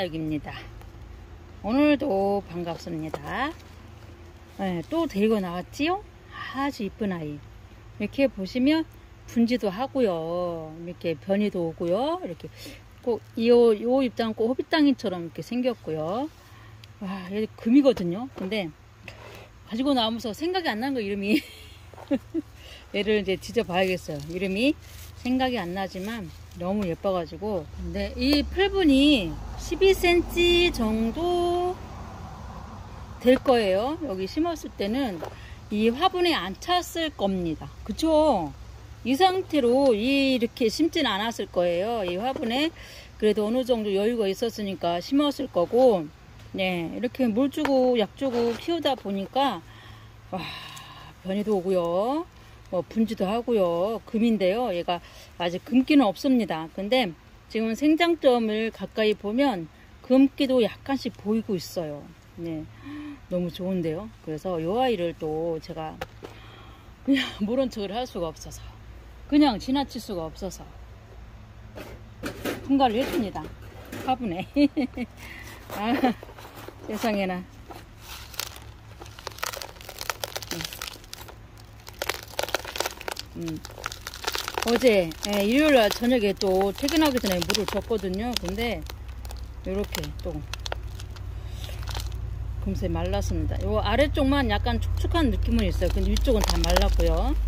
이쁜아이입니다. 오늘도 반갑습니다. 네, 또 데리고 나왔지요? 아주 이쁜아이. 이렇게 보시면 분지도 하고요. 이렇게 변이도 오고요. 이렇게 꼭 요 입장 꼭 호빗땅이처럼 이렇게 생겼고요. 와, 얘 금이거든요. 근데 가지고 나오면서 생각이 안 나는 거 이름이. 얘를 이제 뒤져봐야겠어요. 이름이 생각이 안 나지만 너무 예뻐가지고. 근데 이 풀분이 12cm 정도 될 거예요. 여기 심었을 때는 이 화분에 안 찼을 겁니다. 그쵸? 이 상태로 이렇게 심진 않았을 거예요. 이 화분에 그래도 어느 정도 여유가 있었으니까 심었을 거고, 네, 이렇게 물 주고 약 주고 키우다 보니까 와, 변이도 오고요. 분지도 하고요. 금인데요. 얘가 아직 금기는 없습니다. 근데 지금 생장점을 가까이 보면 금기도 약간씩 보이고 있어요. 네, 너무 좋은데요. 그래서 이 아이를 또 제가 그냥 모른 척을 할 수가 없어서, 그냥 지나칠 수가 없어서 분갈을 해줍니다. 화분에. 아, 세상에나. 어제 일요일날 저녁에 또 퇴근하기 전에 물을 줬거든요. 근데 이렇게 또 금세 말랐습니다. 요 아래쪽만 약간 축축한 느낌은 있어요. 근데 위쪽은 다 말랐고요.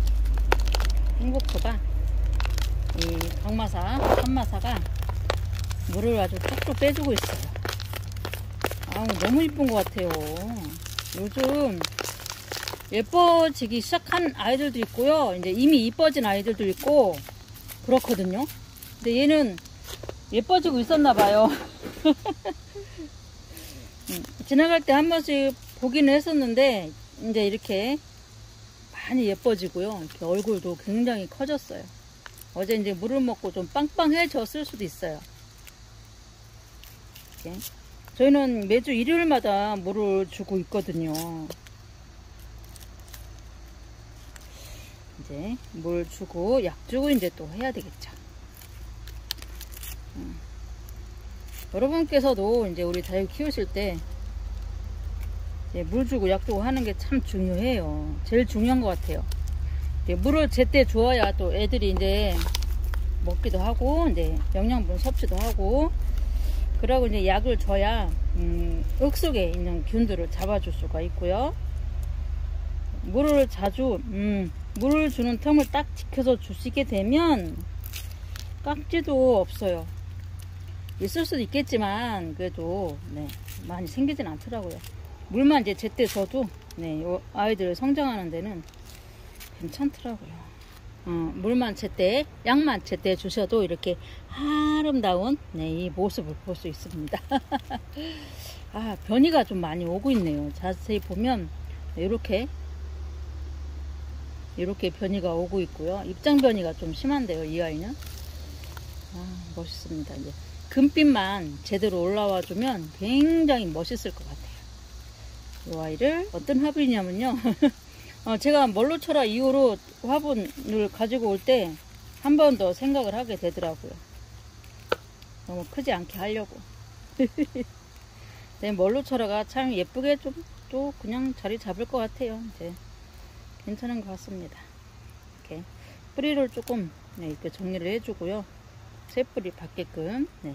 행복토가 이 강마사, 산마사가 물을 아주 뚝뚝 빼주고 있어요. 아우, 너무 이쁜 것 같아요. 요즘 예뻐지기 시작한 아이들도 있고요. 이제 이미 이뻐진 아이들도 있고 그렇거든요. 근데 얘는 예뻐지고 있었나 봐요. 지나갈 때 한 번씩 보기는 했었는데 이제 이렇게 많이 예뻐지고요. 이렇게 얼굴도 굉장히 커졌어요. 어제 이제 물을 먹고 좀 빵빵해졌을 수도 있어요. 이렇게. 저희는 매주 일요일마다 물을 주고 있거든요. 이제 물 주고 약 주고 이제 또 해야 되겠죠. 여러분께서도 이제 우리 다육 키우실 때 물 주고 약 주고 하는 게 참 중요해요. 제일 중요한 것 같아요. 물을 제때 줘야 또 애들이 이제 먹기도 하고 이제 영양분 섭취도 하고, 그러고 이제 약을 줘야 흙속에 있는 균들을 잡아줄 수가 있고요. 물을 자주 물을 주는 텀을 딱 지켜서 주시게 되면 깍지도 없어요. 있을 수도 있겠지만 그래도 네, 많이 생기진 않더라고요. 물만 이제 제때 줘도 네, 요 아이들 성장하는 데는 괜찮더라고요. 물만 제때, 약만 제때 주셔도 이렇게 아름다운 네, 이 모습을 볼 수 있습니다. 아, 변이가 좀 많이 오고 있네요. 자세히 보면 이렇게 변이가 오고 있고요. 입장 변이가 좀 심한데요, 이 아이는. 아, 멋있습니다. 이제 금빛만 제대로 올라와 주면 굉장히 멋있을 것 같아요. 이 아이를 어떤 화분이냐면요. 제가 뭘로 쳐라 이후로 화분을 가지고 올 때 한 번 더 생각을 하게 되더라고요. 너무 크지 않게 하려고. 네, 뭘로 쳐라가 참 예쁘게 좀 또 그냥 자리 잡을 것 같아요. 이제 괜찮은 것 같습니다. 이렇게 뿌리를 조금 네, 이렇게 정리를 해주고요. 새 뿌리 받게끔 네,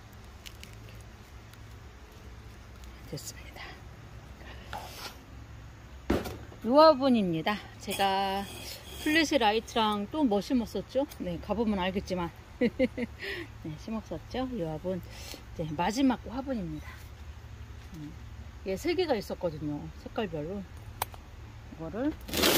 됐습니다. 이 화분입니다. 제가 플래시 라이트랑 또 뭐 심었었죠? 네, 가보면 알겠지만 네, 심었었죠. 이 화분 이제 마지막 화분입니다. 이게 3개가 있었거든요. 색깔별로. 이거를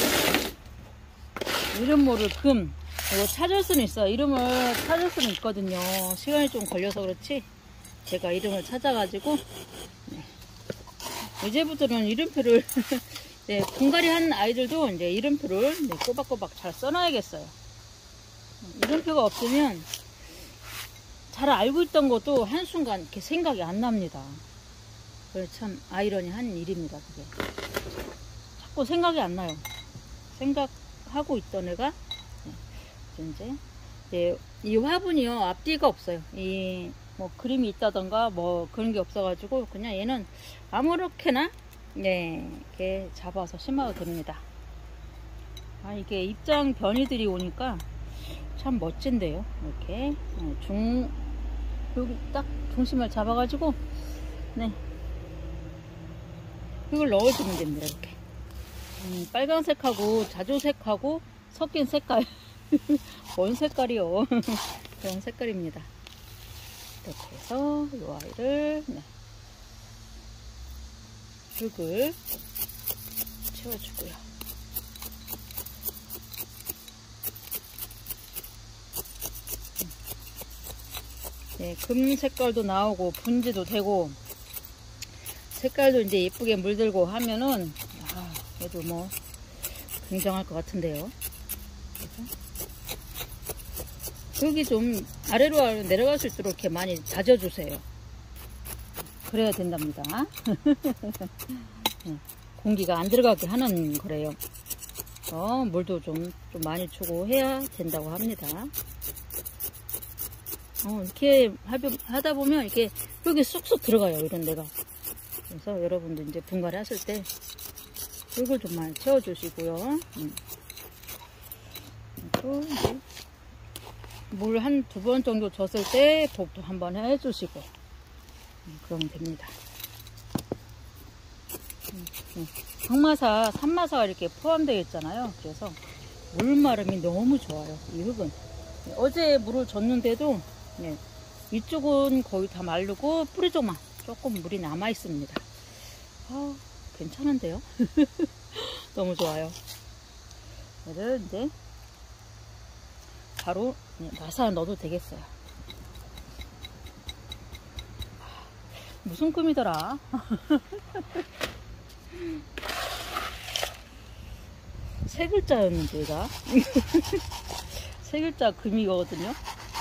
이름 모를 금, 이거 찾을 수는 있어요. 이름을 찾을 수는 있거든요. 시간이 좀 걸려서 그렇지 제가 이름을 찾아가지고 네, 이제부터는 이름표를 네, 분갈이 한 아이들도 이제 이름표를 네, 꼬박꼬박 잘 써놔야겠어요. 이름표가 없으면 잘 알고 있던 것도 한순간 이렇게 생각이 안 납니다. 그래서 참 아이러니한 일입니다. 그게 자꾸 생각이 안 나요. 생각하고 있던 애가 네, 이제 이 화분이요, 앞뒤가 없어요. 이 뭐 그림이 있다던가 뭐 그런 게 없어가지고 그냥 얘는 아무렇게나 네 이렇게 잡아서 심어도 됩니다. 아, 이게 입장 변이들이 오니까 참 멋진데요. 이렇게 여기 딱 중심을 잡아가지고 네 이걸 넣어주면 됩니다. 이렇게 빨간색하고 자주색하고 섞인 색깔 뭔 색깔이요? 그런 색깔입니다. 이렇게 해서 이 아이를 네. 흙을 채워주고요. 네, 금 색깔도 나오고 분지도 되고 색깔도 이제 예쁘게 물들고 하면은 그래도 뭐 굉장할 것 같은데요. 여기 좀 아래로 내려갈수록 이렇게 많이 다져주세요. 그래야 된답니다. 공기가 안 들어가게 하는 거래요. 물도 좀 많이 주고 해야 된다고 합니다. 이렇게 하다 보면 이렇게 여기 쑥쑥 들어가요. 이런 데가. 그래서 여러분들 이제 분갈이 하실 때 이걸 좀 많이 채워주시고요. 그리고 이제 물 한 2번 정도 줬을 때 복도 한번 해주시고 그러면 됩니다. 항마사, 산마사가 이렇게 포함되어 있잖아요. 그래서 물마름이 너무 좋아요. 이 흙은 어제 물을 줬는데도 네, 이쪽은 거의 다 마르고 뿌리 쪽만 조금 물이 남아 있습니다. 괜찮은데요? 너무 좋아요. 얘를 이제 바로 마사 넣어도 되겠어요. 무슨 금이더라? 세 글자였는데 얘가 세 글자 금이거든요.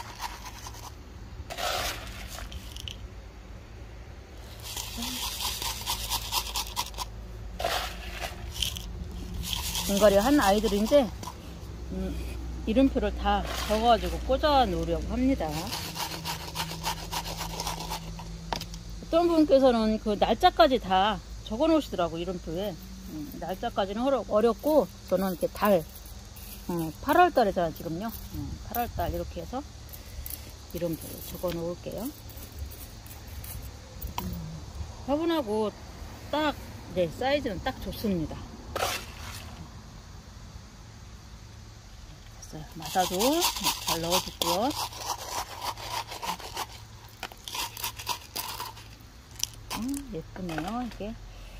분갈이 한 아이들인데 이름표를 다 적어가지고 꽂아 놓으려고 합니다. 어떤 분께서는 그 날짜까지 다 적어 놓으시더라고. 이름표에 날짜까지는 어렵고 저는 이렇게 달 8월 달이잖아 지금요. 8월 달 이렇게 해서 이름표를 적어 놓을게요. 화분하고 딱 네, 사이즈는 딱 좋습니다. 됐어요. 마사도 잘 넣어주고요. 예쁘네요. 이게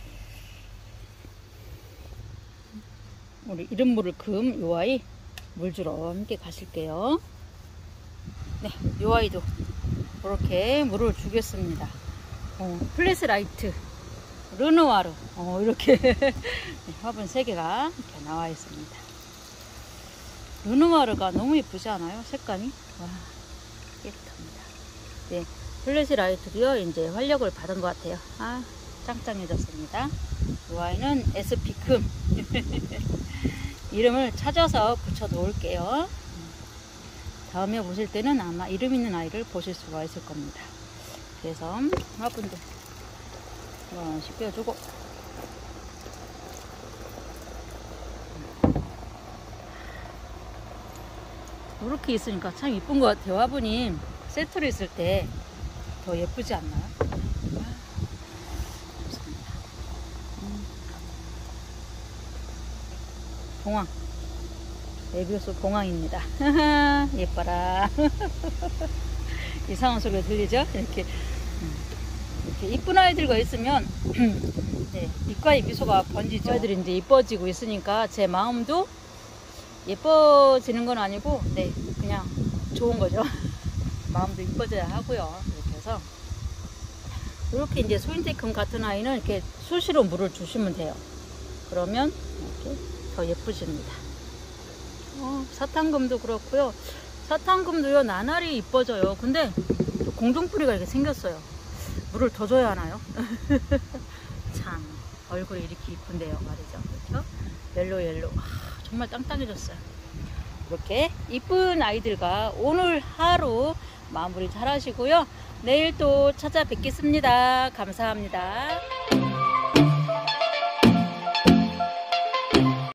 우리 이름모를 금 요 아이 물 주러 함께 가실게요. 네, 요 아이도 이렇게 물을 주겠습니다. 플래시라이트 르누아르 이렇게 네, 화분 3개가 이렇게 나와 있습니다. 르누아르가 너무 예쁘지 않아요? 색감이 와, 깨끗합니다. 네, 플래시라이트도요 이제 활력을 받은 것 같아요. 짱짱해졌습니다. 이 아이는 SP 금 이름을 찾아서 붙여 놓을게요. 다음에 오실 때는 아마 이름 있는 아이를 보실 수가 있을 겁니다. 그래서 화분도 이렇게 씌워주고 이렇게 있으니까 참 이쁜 것 같아요. 화분이 세트로 있을 때 더 예쁘지 않나요? 좋습니다. 봉황 메비우스 봉황입니다. 예뻐라. 이상한 소리가 들리죠? 이렇게 이쁜 아이들과 있으면 네, 입가에 미소가 번지죠. 아이들이 이제 이뻐지고 있으니까 제 마음도 예뻐지는 건 아니고 네, 그냥 좋은 거죠. 마음도 이뻐져야 하고요. 이렇게 해서 이렇게 이제 소인테금 같은 아이는 이렇게 수시로 물을 주시면 돼요. 그러면 이렇게 더 예쁘십니다. 사탕금도 그렇고요. 사탕금도요 나날이 이뻐져요. 근데 공중뿌리가 이렇게 생겼어요. 물을 더 줘야 하나요? 참 얼굴이 이렇게 이쁜데요 말이죠. 그렇죠? 옐로우 정말 땅땅해졌어요. 이렇게 이쁜 아이들과 오늘 하루 마무리 잘 하시고요. 내일 또 찾아뵙겠습니다. 감사합니다.